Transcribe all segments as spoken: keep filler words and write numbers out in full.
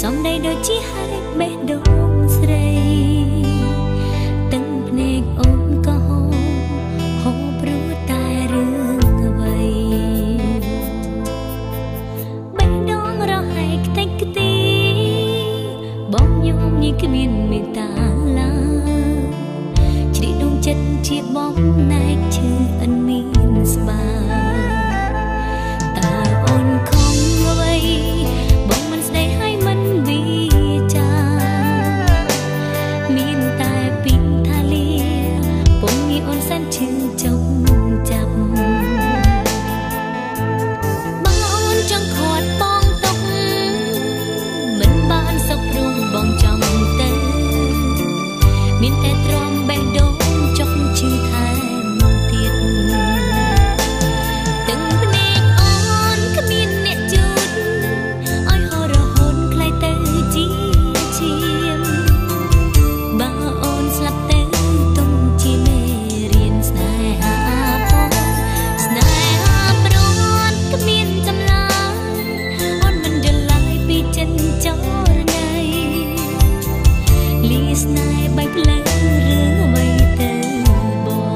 សំដីដូចជាហែកបេះដូងស្រីទឹកភ្នែកអូនក៏ហូរហូរព្រោះតែរឿងអ្វីបេះដូងរហែកខ្ទេចខ្ទីបងញោមញីគ្មានមេត្តាឡើយជ្រីដួងចិត្តជាបងណែកឈឺអិនមានស្បាតើអូនខំអ្វីបងមិនស្ដីឲ្យមិនវាចាមានតែពីថាលាពុំងាយអូនសែនឈឺចុកចាប់បងអូនចង់ខាត់បងទុកមិនបានសុខព្រមបងចង់ទៅមានតែទ្រាំបេះដូងចុកឈឺថែមទៀតទឹកភ្នែកអូនគ្មានអ្នកជូតឲ្យហូររហូតក្លាយទៅជាឈាមបើអូនស្លាប់ទៅទុំជាមេរៀនស្នេហាផងស្នេហាប្រន់គ្មានចម្លើយអូនមិនយល់ឡើយពីចិនចរណៃលីស្នេហ៍បែកផ្លូវរឿងអ្វីទៅបង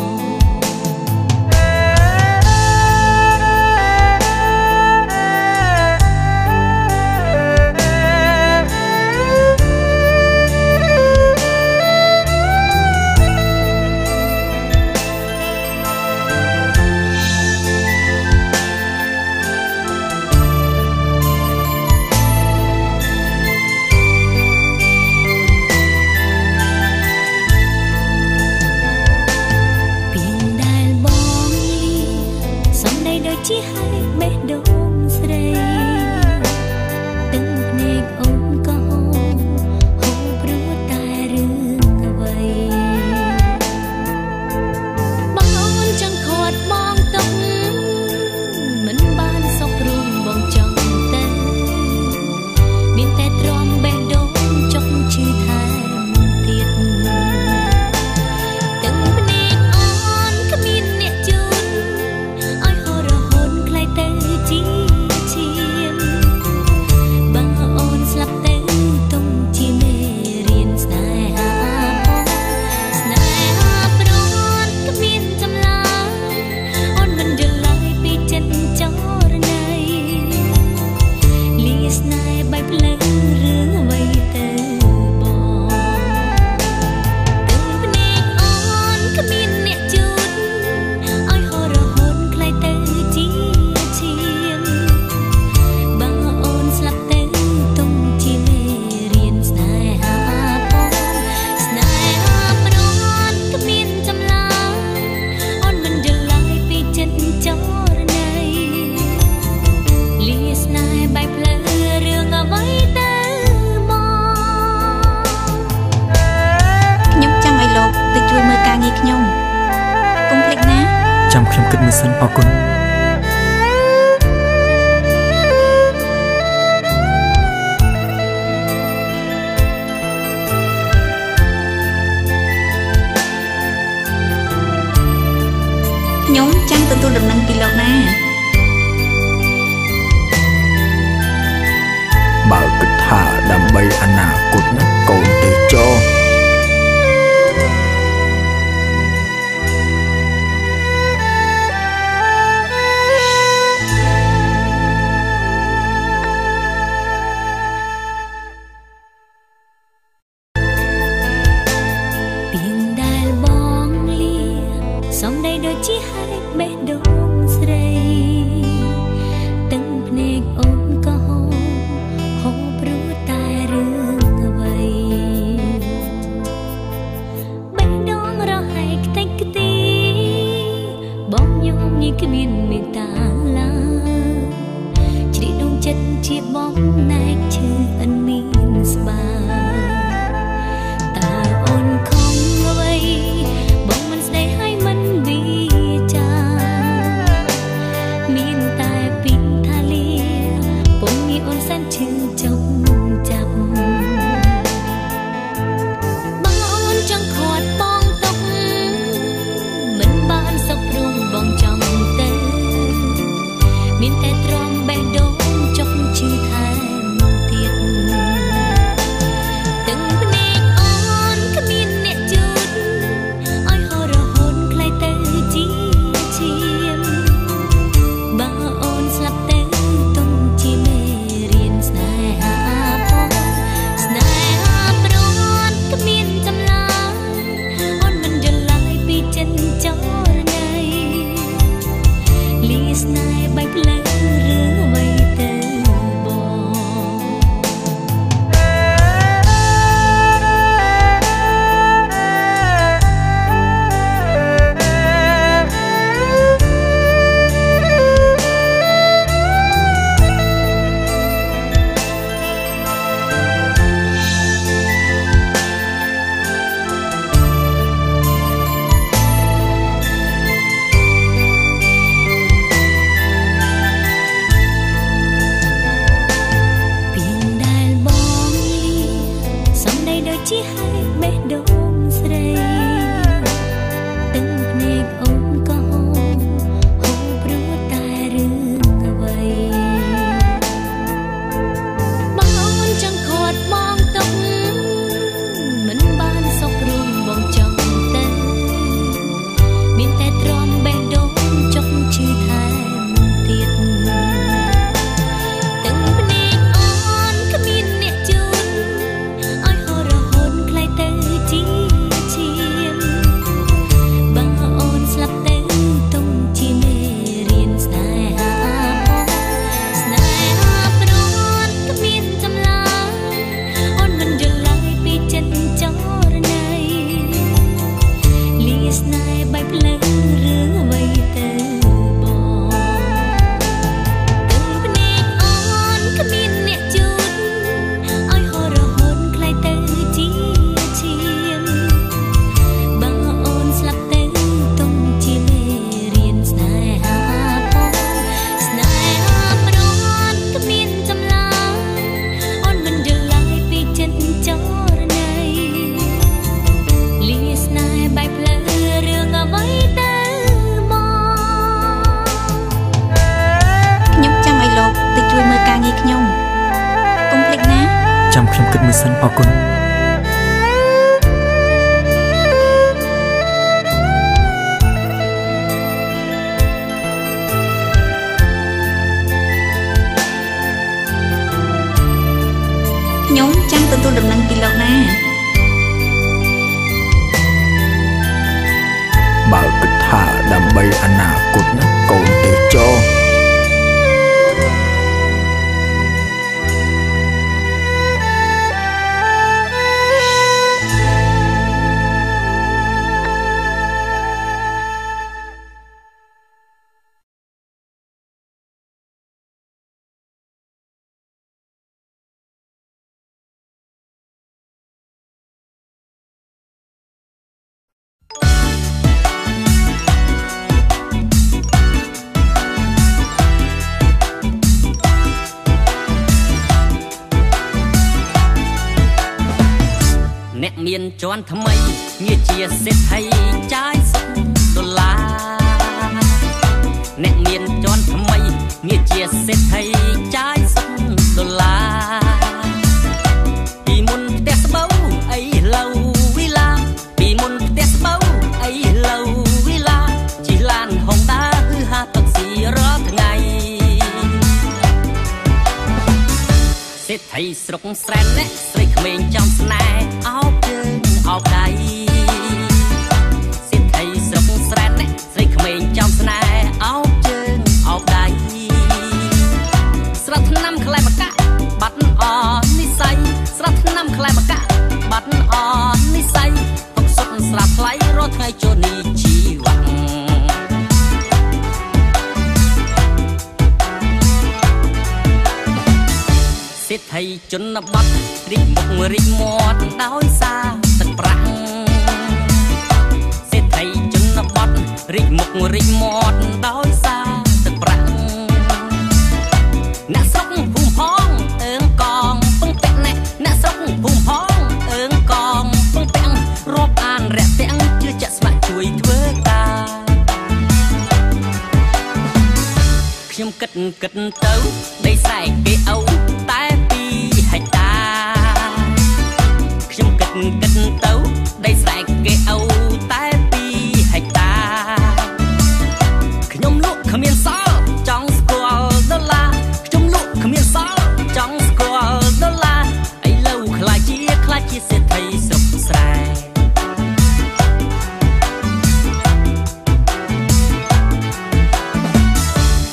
ជាហែកបេះដូងស្រីទឹកភ្នែកអូនក៏ហូរហូរព្រោះតែរឿងអ្វីបងអូនចង់ខាត់បងទុកមិនបានសុខព្រមបងចង់ទៅមានតែទ្រាំបេះដូងចុកឈឺថែមទៀតទឹកភ្នែកអូនគ្មានអ្នកជូនឲ្យហូររហូតក្លាយទៅជាឈាមបើអូនស្លាប់ទៅទុំជាមេរៀនស្នេហាផងស្នេហាប្រន់គ្មានចម្លើយអូនមិនយល់ឡើយពីចិត្តចរណៃលីស្នេហ៍បែកផ្លូវរឿងអ្វីទៅបងទឹកភ្នែកអូនគ្មានអ្នកជូតឲ្យហូររហូតក្លាយទៅជាឈាមបើអូនស្លាប់ទៅទុំជាមេរៀនស្នេហាផងស្នេហាប្រន់គ្មានចម្លើយអូនមិនយល់ឡើយពីចិត្តចរណៃលីស្នេហ៍បែកផ្លូវរឿងអ្វីទៅមកខ្ញុំចង់ឲ្យលោកទៅជួយមើលការងារខ្ញុំកុំភ្លេចណាចាំខ្ញុំគិតមើលសិនអរគុណខ្ញុំចង់ទទួលដំណឹងពីលោកណាបើគិតថាដើម្បីអនាគតណាកូនទេចោពីងដែលបងលាសំដីដូចជាហែកបេះដូងស្រីទឹកភ្នែកអូនក៏ហូរហូរព្រោះតែរឿងអ្វីបេះដូងរហែកខ្ទេចខ្ទីបងញោមញីគ្មានមេត្តាឡើយជ្រីដួងចិត្តជាបងណែកឈឺអិនមានស្បាតើអូនខំអ្វីបងមិនស្ដីឲ្យមិនវាចាមានតែពីថាលាពុំងាយអូនសែនឈឺចុកចាប់បងអូនចង់ខាត់បងទុកមិនបានសុខព្រមបងចង់ទៅមានតែទ្រាំបេះដូងចុកឈឺថែមទៀតจวนทำไมเงียเจียเสร็จให้ใจสุดดอลลาแนกเมียนจวนทำไมเงียเจียเสร็จให้ใจสุดดอลลาปีมุนเตสเบาไอเหลาวิลาปีมุนเตสเบาไอเหลาวิลาจีลานห้องตาคือหาตักสีรอทั้งไงเสร็จให้สรุกแสนเนใส่เขมรจำสนายเอาเกินเอาใดเสร็จให้สรุกแสนเนใส่เขมรจำสนายเอาเกินเอาใดสระทน้ำคลายมากะบัดอ่อนนิสัยสระทน้ำคลายมากะบัดอ่อนนิสัยตกสุดสระไหลรถไงโจนีชีวังเสร็จให้จนบัดริบมุกริบหมดดาวซาตึกปรังเสร็จให้จนบัดริบมุกริบหมดดาวซาตึกปรังนักส่งพุ่งพองเอิงกองปึ้งแปะนักนักส่งพุ่งพองเอิงกองปึ้งแปะรบอ่านแรกแตงเชื่อจะสมัครช่วยเถื่อตาเพียงกัดกัดเต้าได้ใส่เกลียวแต่ปีให้ตาเพียงกัดกัดเต้าได้ใส่เกลียวแต่ปีให้ตาขยมลุกขมิ้นซอจังสกอลดอลลาขยมลุกขมิ้นซอจังสกอลดอลลาไอ้เล่าคลายเจี๊ยคลายเจี๊ยเสียไทยสุขสายส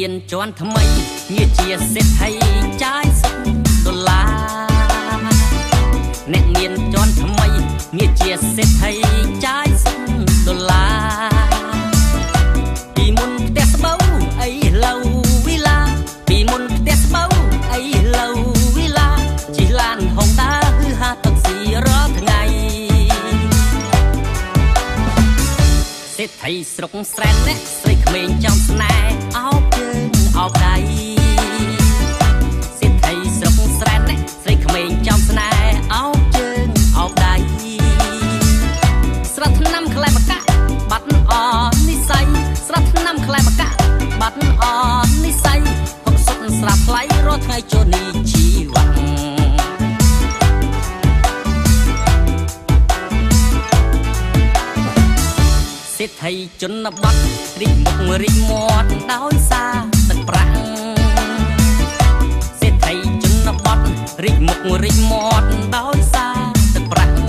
មានជាន់ថ្មីងារជាសេដ្ឋីចាយសុខដុល្លារអ្នកមានជាន់ថ្មីងារជាសេដ្ឋីចាយសុខដុល្លារពីមុនផ្ទះស្បូវអីឡូវវិឡាពីមុនផ្ទះស្បូវអីឡូវវិឡាជិះឡានហុងតាគឺហាតាក់ស៊ីរាល់ថ្ងៃសេដ្ឋីស្រុកស្រែនអ្នកស្រីក្មេងចំស្នេហ៍អោបជើងអោបដៃសេដ្ឋីស្រុកស្រែនអ្នកស្រីក្មេងចំស្នេហ៍អោបជើងអោបដៃស្រះថ្នាំក្លែបកាបាត់អនិស័យស្រះថ្នាំក្លែបកាបាត់អនិស័យហុកសុទ្ធស្រាប់ថ្លៃរាល់ថ្ងៃចូលនីជីវៈសេដ្ឋីជនបទរីកមុខរីកមាត់ដោយសារទឹកប្រាក់សេដ្ឋីជនបទរីកមុខរីកមាត់ដោយសារទឹកប្រាក់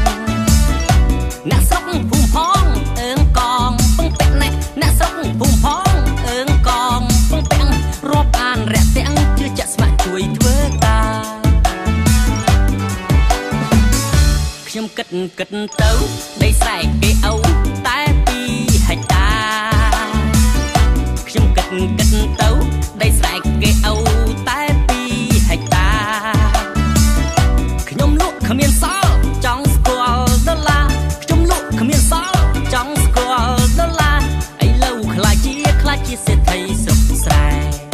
អ្នកស្រុកភូមិផងអើងកងពងពាក់ណែអ្នកស្រុកភូមិផងអើងកងពងពាក់រាប់អានរាក់ទាំងជឿជាក់ស្ម័គ្រជួយធ្វើការខ្ញុំគិតគិតទៅដីស្រែគេអូតែហិកតាខ្ញុំគិតគិតទៅដីស្រែគេអូតែពីរហិកតាខ្ញុំលក់គ្មានសល់ចង់ស្គាល់ដុល្លារខ្ញុំលក់គ្មានសល់ចង់ស្គាល់ដុល្លារឥឡូវខ្លាចជាខ្លាចជាសេដ្ឋីស្រុកស្រែ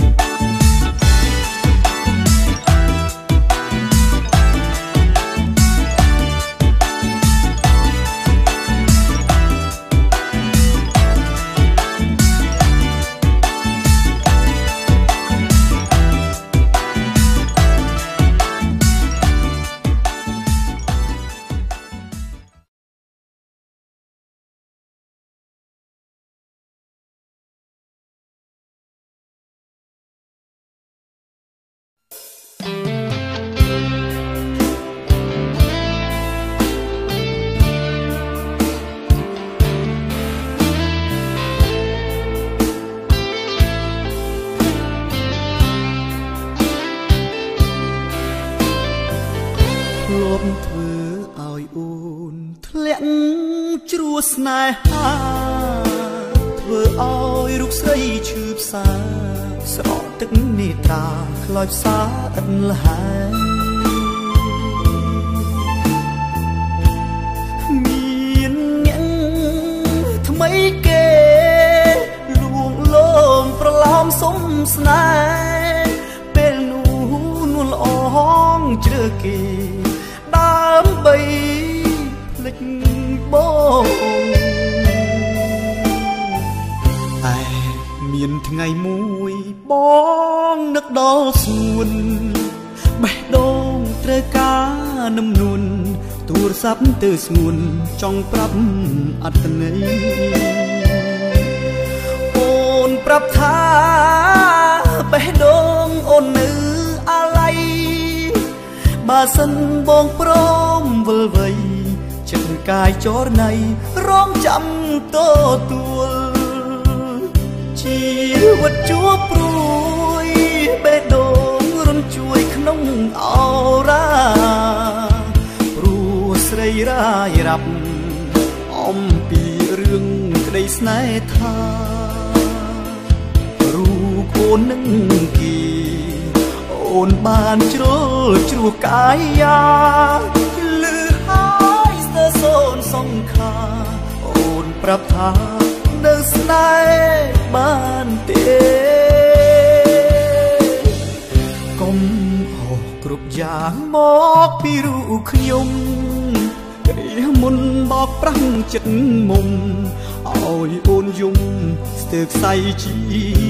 ធ្វើឲ្យអូនធ្លាក់ជ្រោះស្នេហាធ្វើឲ្យរូបស្រីឈឺផ្សាស្រក់ទឹកនេត្រាខ្លោចផ្សាឥតលហើយមានអ្នកថ្មីគេលួងលោមប្រឡំសុំស្នេហ៍ពេលនោះនួនល្អងជ្រើគេដើម្បីភ្លេចបងតែមានថ្ងៃមួយបងនឹកដល់សួនបេះដូងត្រូវការនឹមនួនទូរស័ព្ទទៅស្ងួនចង់ប្រាប់អត្តន័យអូនប្រាប់ថាបេះដូងអូននៅអាឡ័យបើសិនបងព្រមវិលវ័យចិត្តកាយចរណៃរងចាំតទួលជីវិតជួបព្រួយបេះដូងរំជួយក្នុងអរ៉ាព្រោះស្រីរាយរាប់អំពីរឿងក្តីស្នេហាថារូបអូននឹងគេអូនបានជ្រុលជ្រោះកាយាលឺហើយស្ទើរសូនសង្ខាអូនប្រាប់ថានៅស្នេហ៍បានទេកុំអស់គ្រប់យ៉ាងមកពីរូបខ្ញុំគ្រាមុនបោកប្រាំងចិត្តមុំឲ្យអូនយំស្ទើរខ្សែជី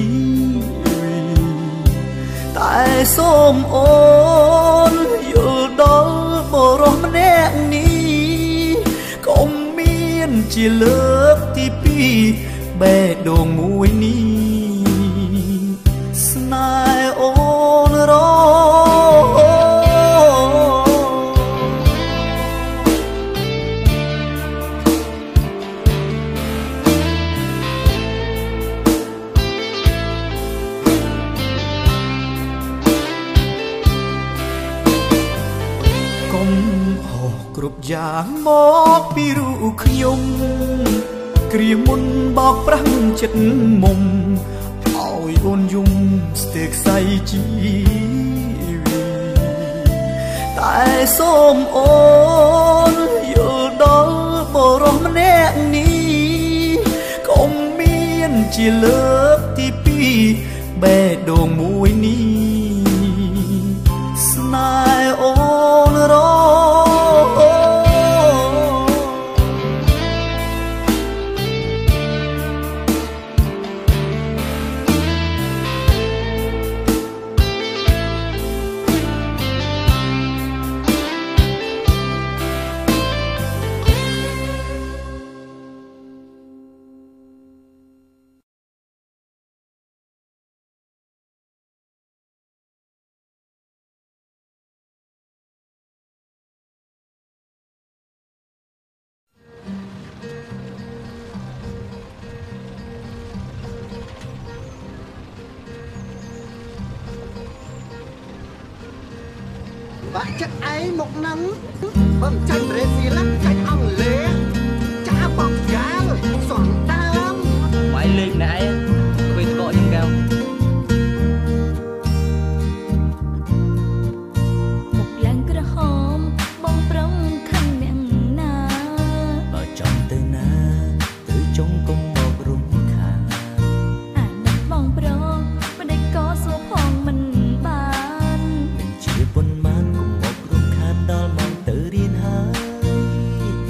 តែសូមអូនយល់ដល់បរិសម្នាក់នេះកុំមានជាលើកទីពីរបេះដូងមួយនេះស្នេហ៍អូនរងមកពីរូបខ្ញុំគ្រាមុនបោកប្រាំងចិត្តមុំឲ្យអូនយំស្ទើរខ្សែជីវិតតែសូមអូនយល់ដល់បរិសម្នាក់នេះកុំមានជាលើកទីពីរបេះដូងមួយនេះស្នេហ៍អូនរបាក់ចិត្តឯងមកនឹងបើមិនចាញ់ប្រេស៊ីឡាចាញ់អង់គ្លេសចាបកយ៉ាលសំដើមបាយលេងណែឃើញកកយ៉ាងកៅមុខឡើងក្រហមបងប្រងខឹងអ្នកណាបើចំទៅណាទៅចុងកុំមករំខានអានឹងបងប្រងមិនได้ក៏សួរផងមិនបានមិនជាប៉ុន្មានដល់មកទៅរៀនហើយ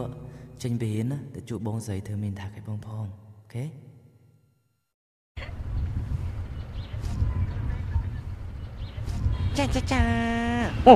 ចេញពីរៀនណាទៅជួបបងស្រីធ្វើមានថាឲ្យបងផងអូខេចាចាចាអូ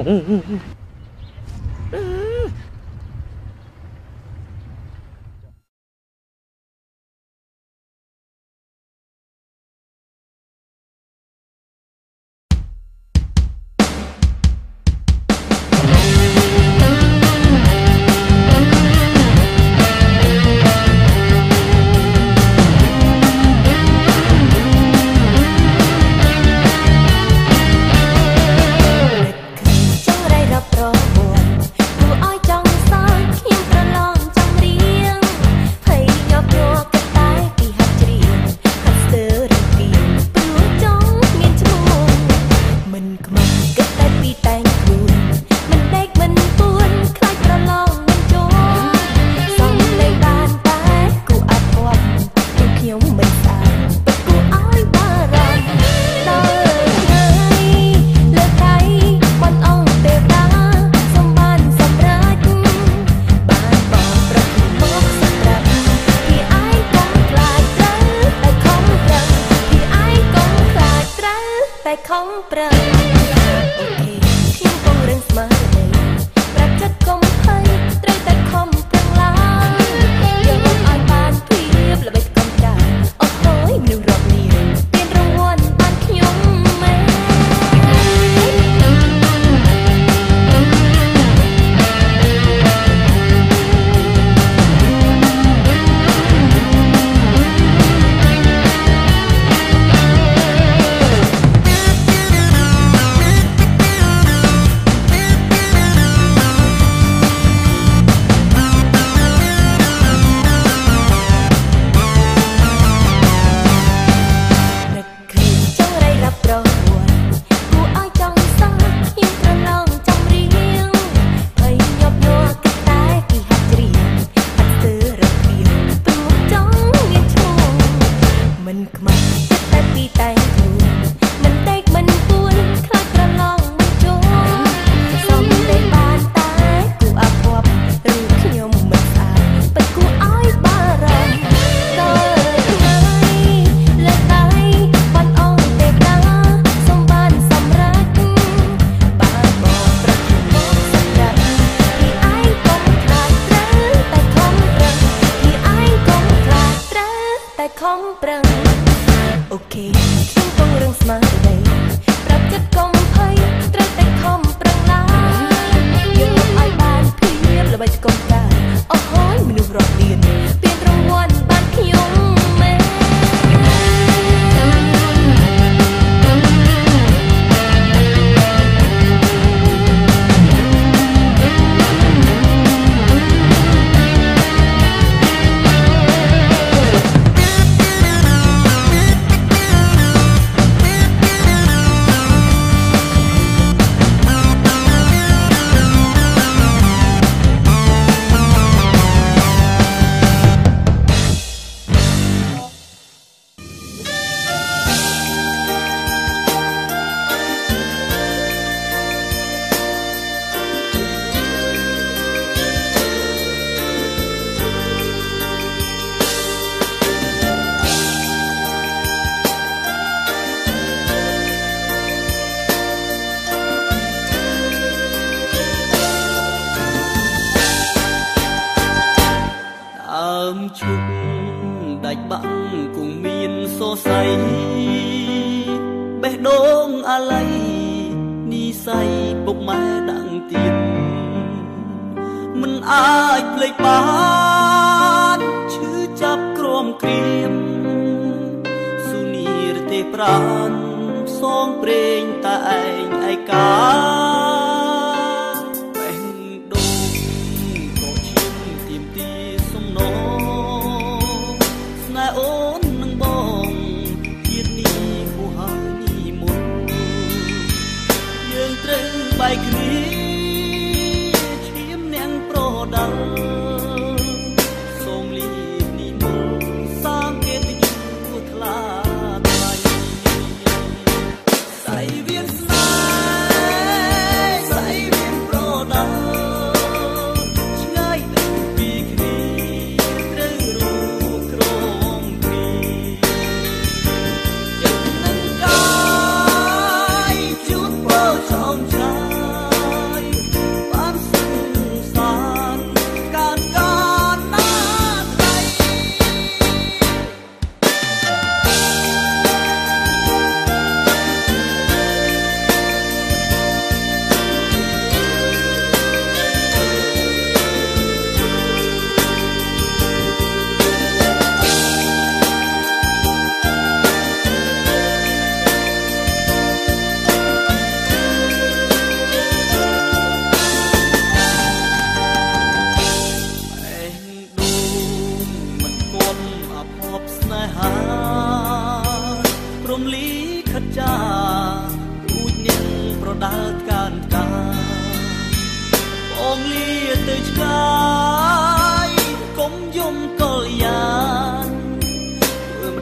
ใส่เวียนស្នេហ៍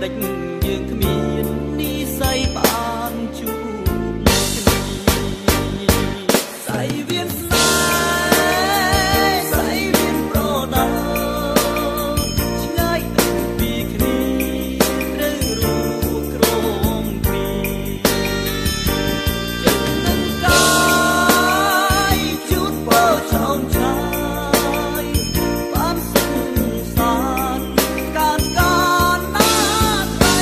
ដេចយើងគ្មាននិស្ស័យបានជួបគ្នាសៃវៀនស្នេហ៍សៃវៀនប្រដាឆ្ងាយពីគ្នាត្រូវរួចក្រំពីចិត្តនឹងកាយជួបពោចោមឆាយបានសង្សារកានកានណា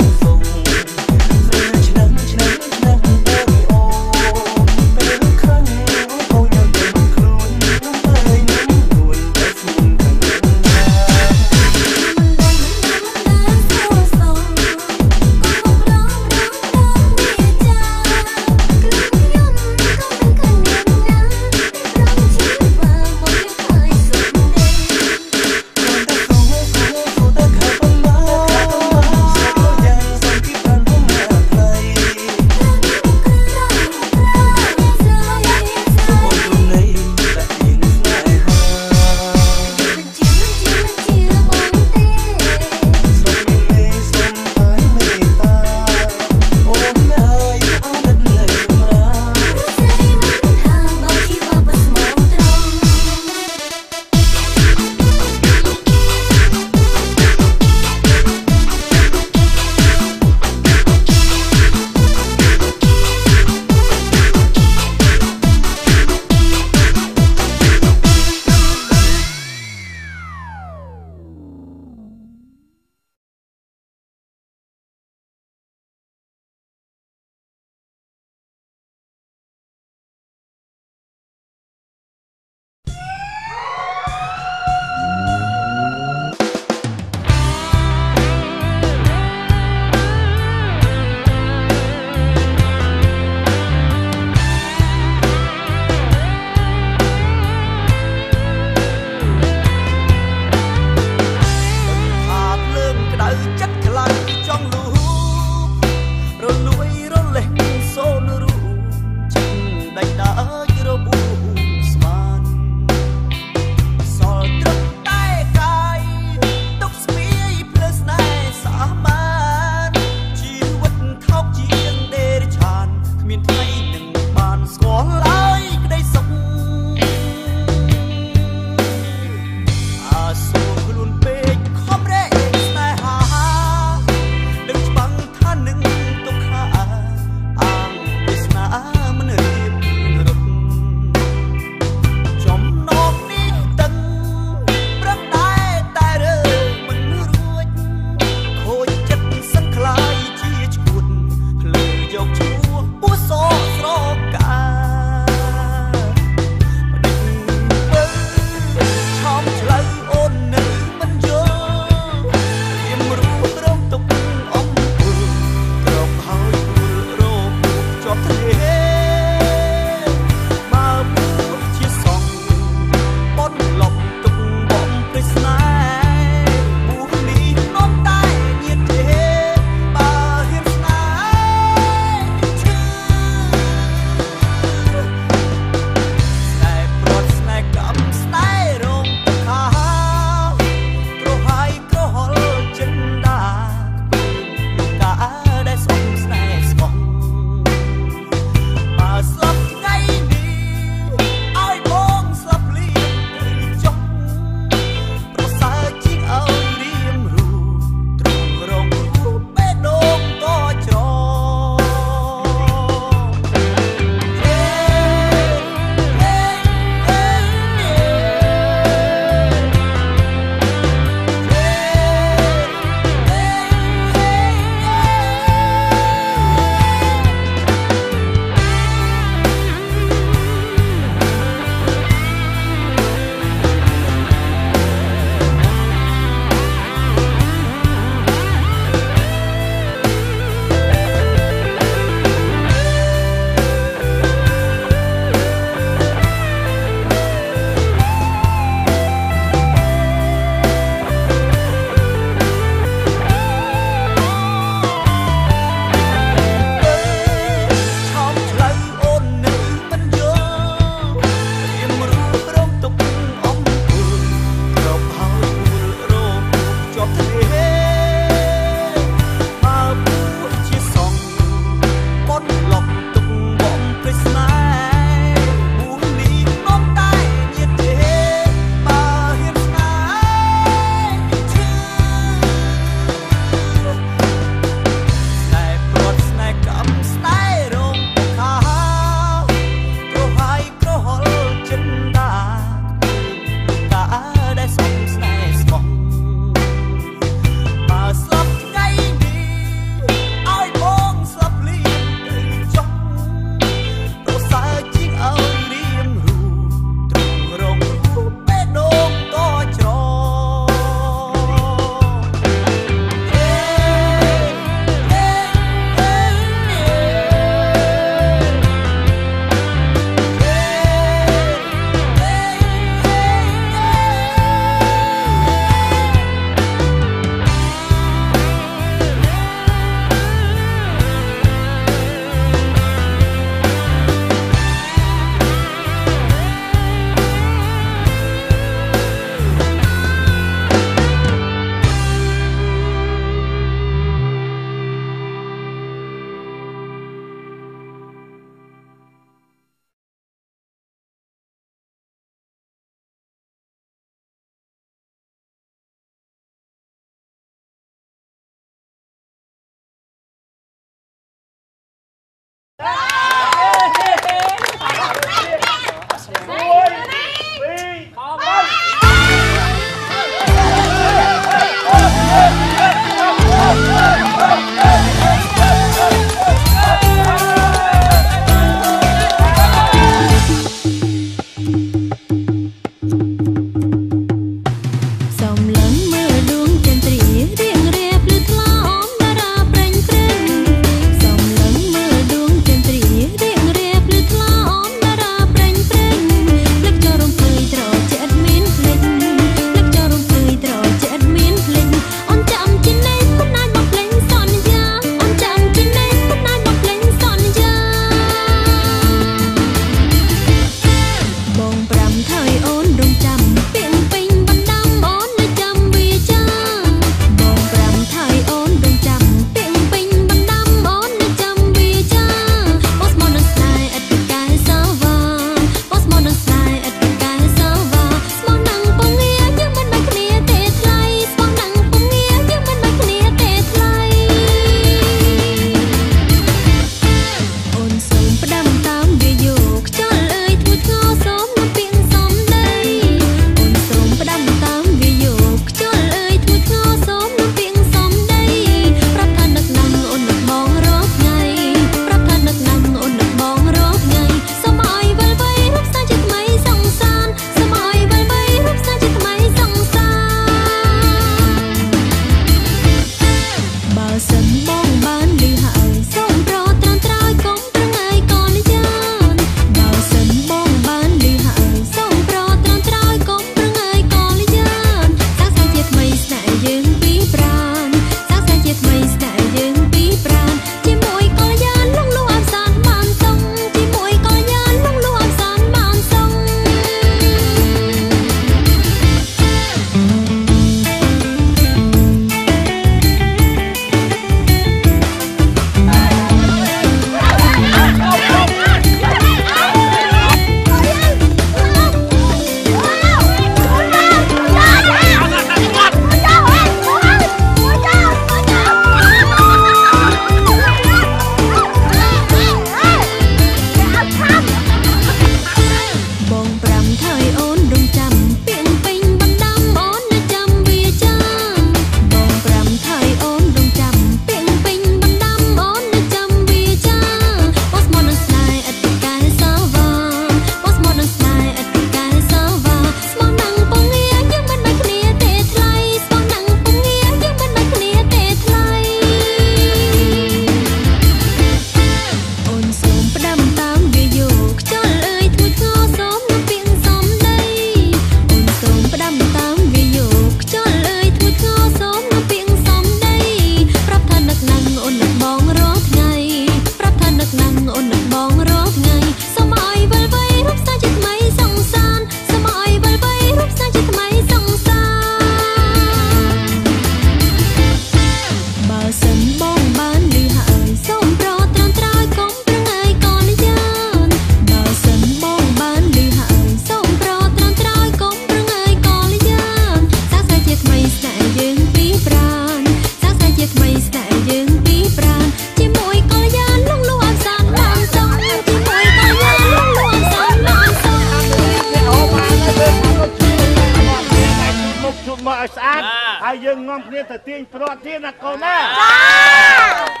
ហើយយើងនាំគ្នាទៅទាញប្រត់ទៀតណាកូនណាចា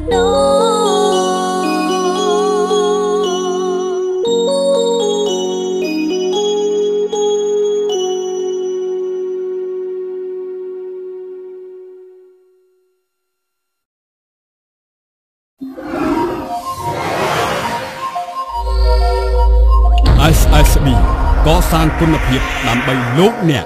ដងเอส เอส บี កសាងគុណភាពដើម្បីលោកអ្នក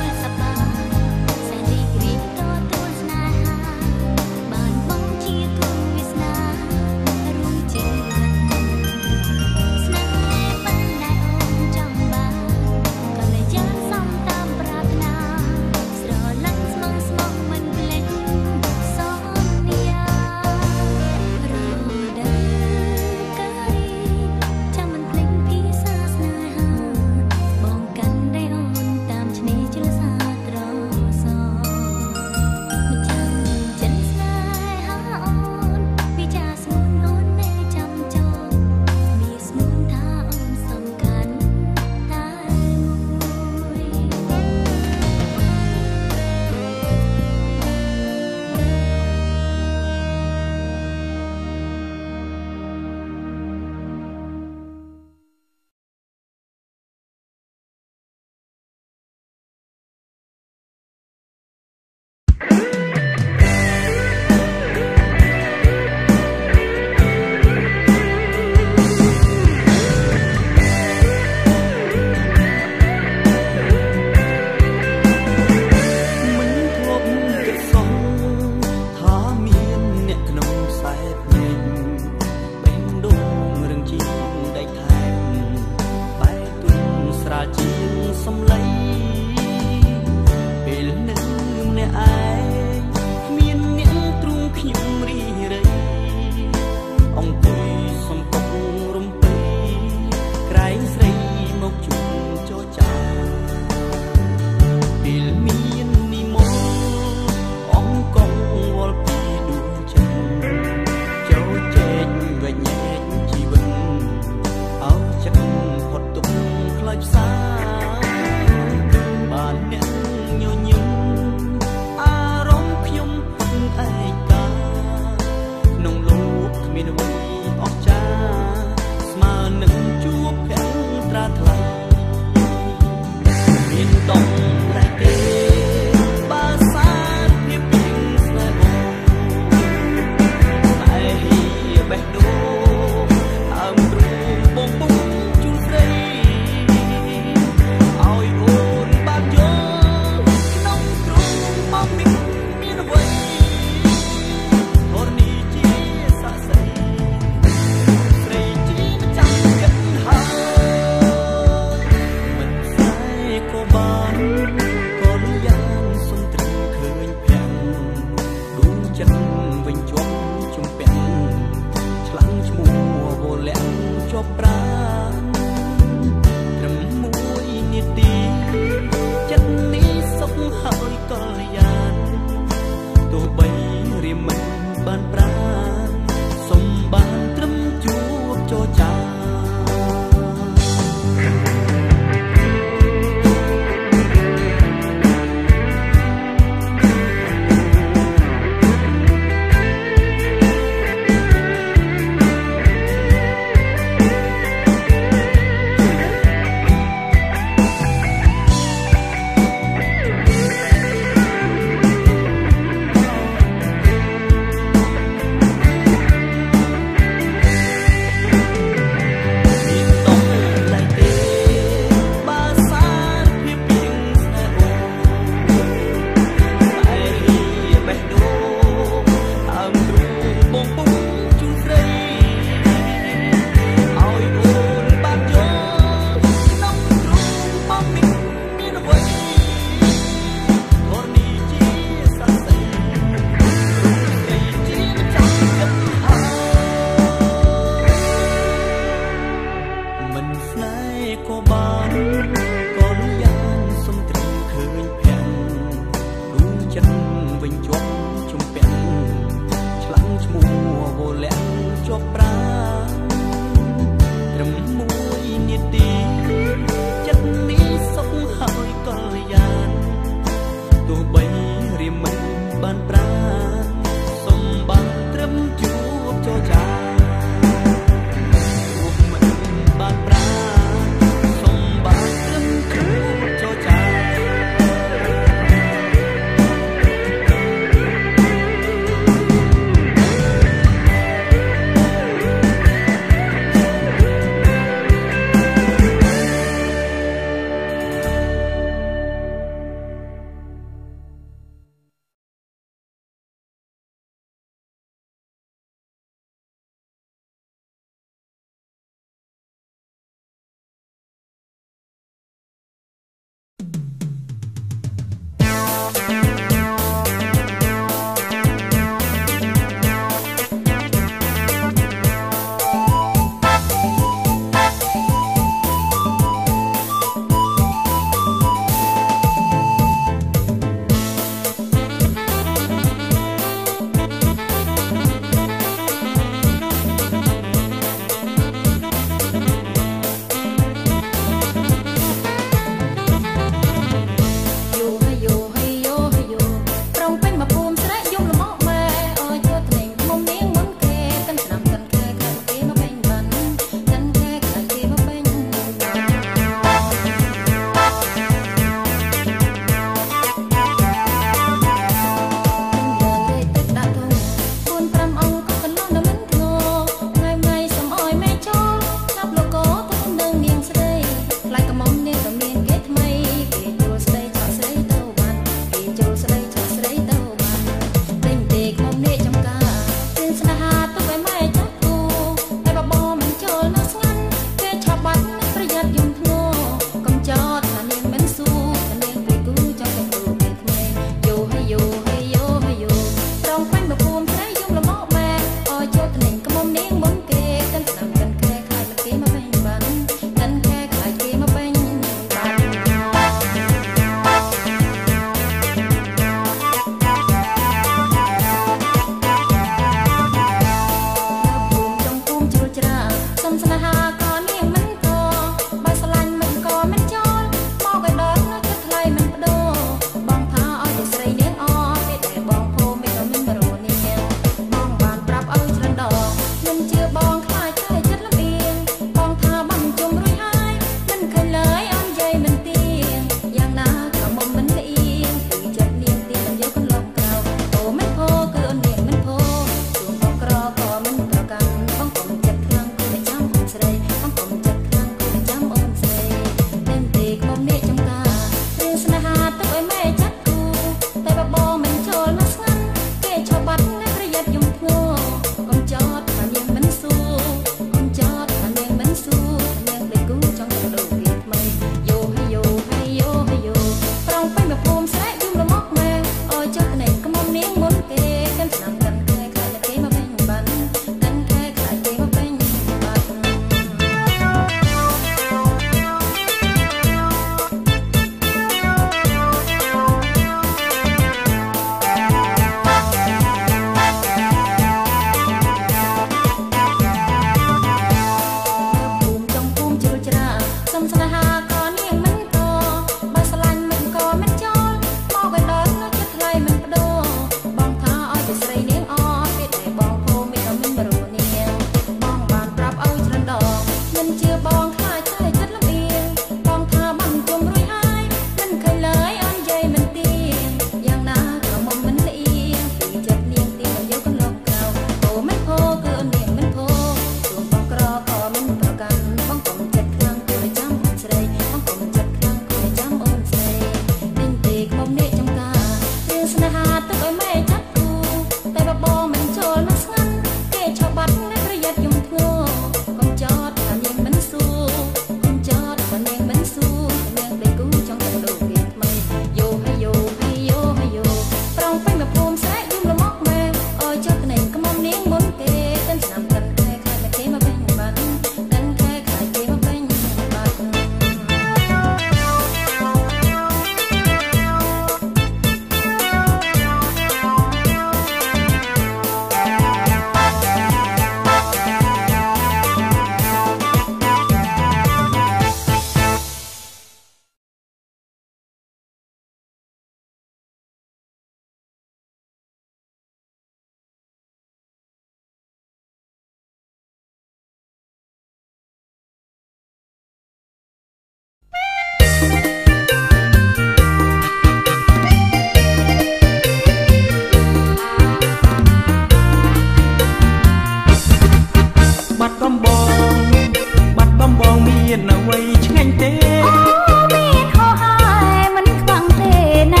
មានអ្វីឆ្ងាញ់ទេអូមានខុសហើយមិនខ្វឹងទេណា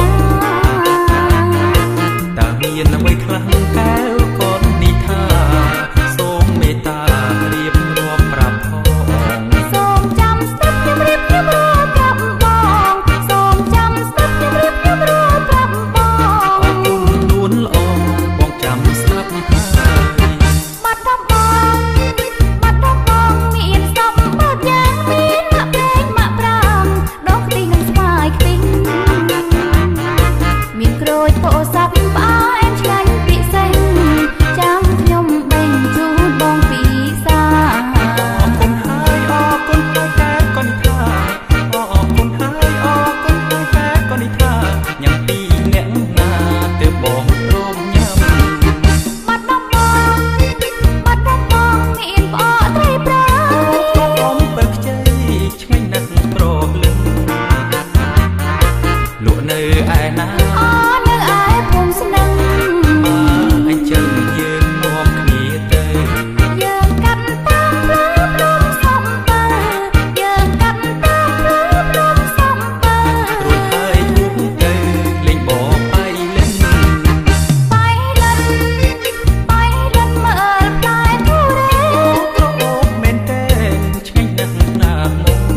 តើមានអ្វីខ្លះកែវកូននេះថាសូមមេត្តារៀបរាប់ប្រាប់ផងសូមចាំស្ដាប់ខ្ញុំរៀបខ្ញុំរាប់ប្រាប់បងសូមចាំស្ដាប់ខ្ញុំរៀបខ្ញុំរាប់ប្រាប់បងអរគុណលួនល្អបងចាំស្ដាប់ហើយបាត់ដំបងបាត់ដំបងមានសំបើយ៉ាងមានម៉ាក់ព្រេងម៉ាក់ប្រាំដងខ្ទិះនិងស្វាយខ្ទិះមានក្រូចពោធិ៍សាត់ផ្អែមឆ្ងាញ់ពិសេសចាំខ្ញុំបេញជូនបងពីសាអរគុណហើយអរគុណហើយតែកូនថាអរគុណហើយអរគុណហើយតែកូនថាញ៉ាំពីអ្នកណាទើបបងព្រមញ៉ាំបាត់ដំបងបាត់ដំបងមានផ្អកត្រីប្រាបងបើខ្ចីឆ្ងាញ់ណាស់ប្រលឹងលក់នៅឯណាអនៅឯភូមិស្នឹងអញ្ចឹងយើងនាំគ្នាទៅយើងកាត់តាមផ្លូវព្រំសំពើយើងកាត់តាមផ្លូវព្រំសំពើរួចហើយហួសទៅលេងបបៃលិនបៃលិនបៃលិនមើលផ្លែធូរ៉េអូអូមែនទេឆ្ងាញ់ណាស់ណាមុំ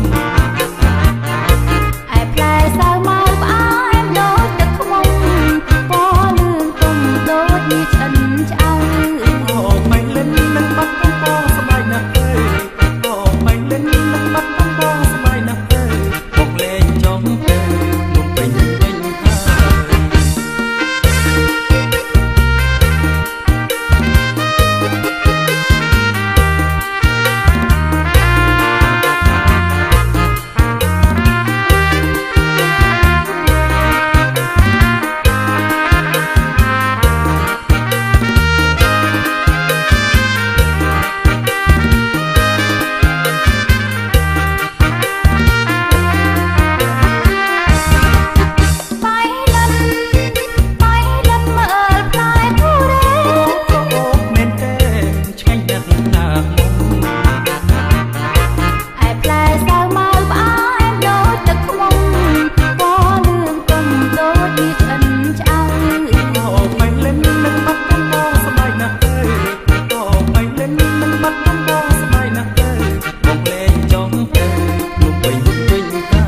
ឯផ្លែសាវម៉ាវផ្អែមដូចទឹកខ្មុំពណ៌លឿងទុំដូចមាសឆ្អិនឆ្អៅអូបៃលិននឹងបាត់កំពងសបាយណាស់ទេអូបៃលិននឹងបាត់កំពងសបាយណាស់ទេបងលេងចង់ទៅនោះពេញវិញបៃលិនបៃលិនមើលផ្លែធូរ៉េអូអូមែនទេឆ្ងាញ់ណាស់ណាមុំឯផ្លែសាវម៉ាវផ្អែមដូចទឹកខ្មុំពណ៌លឿងទុំដូចមាសឆ្អិនឆ្អៅអូបៃលិននឹងបាត់កំពងសបាយណាស់ទេអូបៃលិននឹងបាត់កំពងសបាយណាស់ទេបងលេងចង់ទៅនោះពេញវិញហើយ